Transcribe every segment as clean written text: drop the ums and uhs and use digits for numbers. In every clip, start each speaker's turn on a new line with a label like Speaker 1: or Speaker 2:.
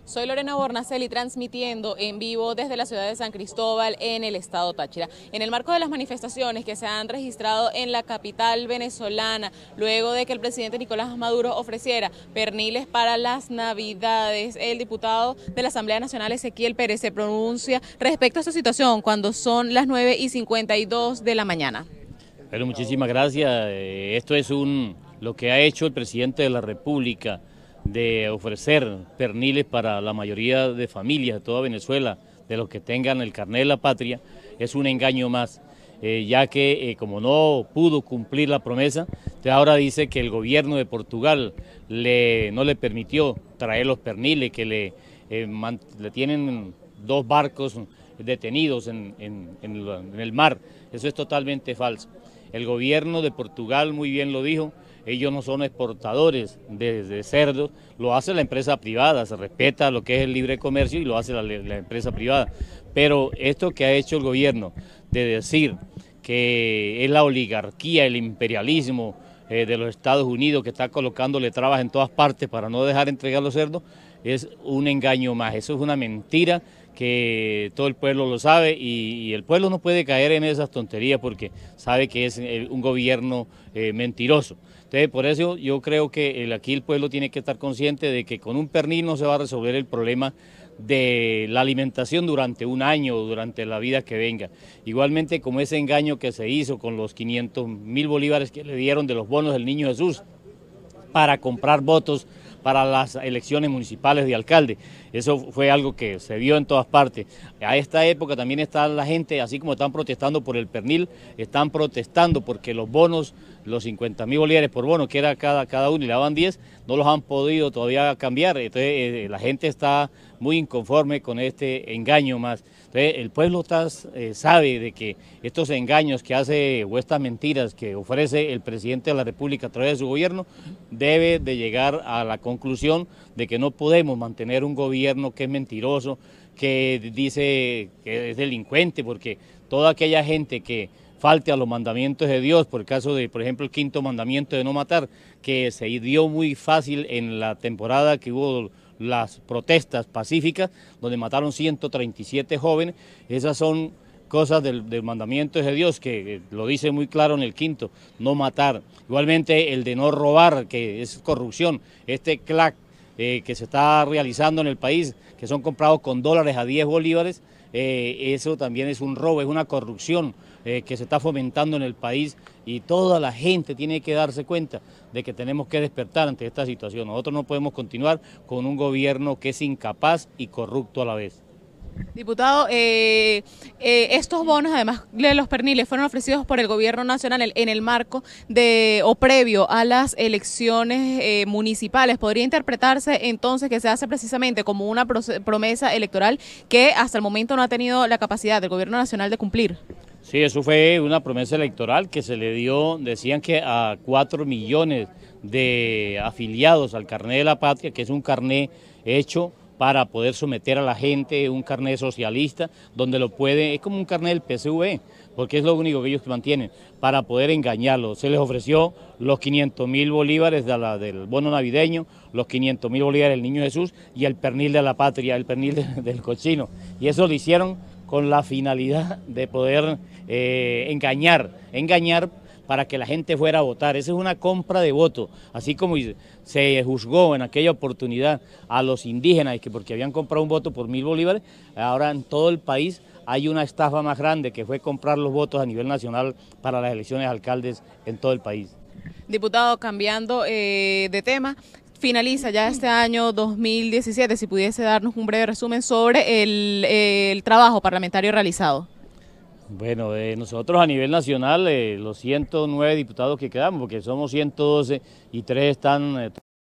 Speaker 1: Soy Lorena Bornaceli transmitiendo en vivo desde la ciudad de San Cristóbal en el estado Táchira. En el marco de las manifestaciones que se han registrado en la capital venezolana, luego de que el presidente Nicolás Maduro ofreciera perniles para las Navidades, el diputado de la Asamblea Nacional Ezequiel Pérez se pronuncia respecto a esta situación cuando son las 9:52 de la mañana.
Speaker 2: Pero muchísimas gracias. Esto es lo que ha hecho el presidente de la República, de ofrecer perniles para la mayoría de familias de toda Venezuela, de los que tengan el carnet de la patria, es un engaño más, ya que como no pudo cumplir la promesa, ahora dice que el gobierno de Portugal no le permitió traer los perniles, que le tienen 2 barcos detenidos en el mar. Eso es totalmente falso. El gobierno de Portugal muy bien lo dijo. Ellos no son exportadores de cerdos, lo hace la empresa privada, se respeta lo que es el libre comercio y lo hace la empresa privada. Pero esto que ha hecho el gobierno de decir que es la oligarquía, el imperialismo de los Estados Unidos que está colocándole trabas en todas partes para no dejar entregar los cerdos, es un engaño más, eso es una mentira que todo el pueblo lo sabe y el pueblo no puede caer en esas tonterías porque sabe que es un gobierno mentiroso. Entonces, por eso yo creo que aquí el pueblo tiene que estar consciente de que con un pernil no se va a resolver el problema de la alimentación durante un año o durante la vida que venga. Igualmente como ese engaño que se hizo con los 500.000 bolívares que le dieron de los bonos del Niño Jesús para comprar votos para las elecciones municipales de alcalde. Eso fue algo que se vio en todas partes. A esta época también está la gente, así como están protestando por el pernil, están protestando porque los bonos, los 50.000 bolívares por bono, que era cada uno y le daban 10, no los han podido todavía cambiar. Entonces la gente está muy inconforme con este engaño más. Entonces el pueblo sabe de que estos engaños que hace o estas mentiras que ofrece el presidente de la República a través de su gobierno debe de llegar a la conclusión de que no podemos mantener un gobierno que es mentiroso, que dice que es delincuente, porque toda aquella gente que falte a los mandamientos de Dios, por el caso de, por ejemplo, el 5.º mandamiento de no matar, que se dio muy fácil en la temporada que hubo las protestas pacíficas, donde mataron 137 jóvenes, esas son cosas del mandamiento de Dios, que lo dice muy claro en el 5.º, no matar. Igualmente el de no robar, que es corrupción, este CLAC que se está realizando en el país, que son comprados con dólares a 10 bolívares, eso también es un robo, es una corrupción que se está fomentando en el país y toda la gente tiene que darse cuenta de que tenemos que despertar ante esta situación. Nosotros no podemos continuar con un gobierno que es incapaz y corrupto a la vez.
Speaker 1: Diputado, estos bonos, además de los perniles, fueron ofrecidos por el gobierno nacional en el marco o previo a las elecciones municipales. ¿Podría interpretarse entonces que se hace precisamente como una promesa electoral que hasta el momento no ha tenido la capacidad del gobierno nacional de cumplir?
Speaker 2: Sí, eso fue una promesa electoral que se le dio, decían que a 4 millones de afiliados al carnet de la patria, que es un carnet hecho para poder someter a la gente, un carnet socialista, donde es como un carnet del PSV, porque es lo único que ellos mantienen, para poder engañarlos. Se les ofreció los 500.000 bolívares del bono navideño, los 500.000 bolívares del Niño Jesús y el pernil de la patria, el pernil del cochino, y eso lo hicieron con la finalidad de poder engañar para que la gente fuera a votar. Esa es una compra de votos, así como se juzgó en aquella oportunidad a los indígenas, que porque habían comprado un voto por 1.000 bolívares, ahora en todo el país hay una estafa más grande que fue comprar los votos a nivel nacional para las elecciones de alcaldes en todo el país.
Speaker 1: Diputado, cambiando de tema, finaliza ya este año 2017, si pudiese darnos un breve resumen sobre el trabajo parlamentario realizado.
Speaker 2: Bueno, nosotros a nivel nacional, los 109 diputados que quedamos, porque somos 112 y 3 están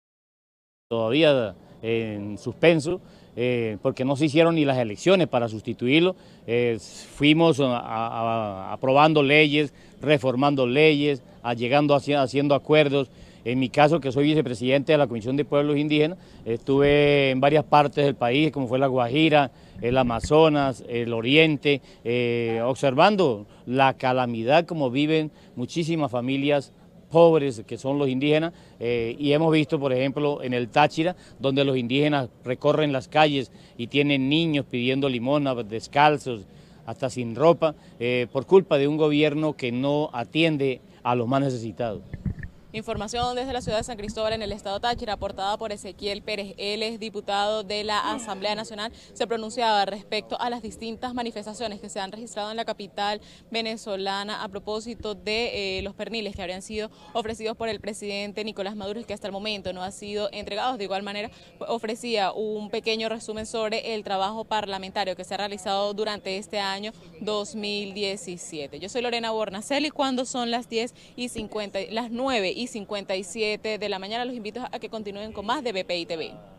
Speaker 2: todavía en suspenso, porque no se hicieron ni las elecciones para sustituirlo, fuimos aprobando leyes, reformando leyes, haciendo acuerdos. En mi caso, que soy vicepresidente de la Comisión de Pueblos Indígenas, estuve en varias partes del país, como fue La Guajira, el Amazonas, el Oriente, observando la calamidad como viven muchísimas familias pobres que son los indígenas, y hemos visto, por ejemplo, en el Táchira, donde los indígenas recorren las calles y tienen niños pidiendo limosna, descalzos, hasta sin ropa, por culpa de un gobierno que no atiende a los más necesitados.
Speaker 1: Información desde la ciudad de San Cristóbal en el estado Táchira, aportada por Ezequiel Pérez. Él es diputado de la Asamblea Nacional. Se pronunciaba respecto a las distintas manifestaciones que se han registrado en la capital venezolana a propósito de los perniles que habrían sido ofrecidos por el presidente Nicolás Maduro y que hasta el momento no han sido entregados. De igual manera, ofrecía un pequeño resumen sobre el trabajo parlamentario que se ha realizado durante este año 2017. Yo soy Lorena Bornaceli. Cuando son las 9:57 de la mañana, los invito a que continúen con más de BPI TV.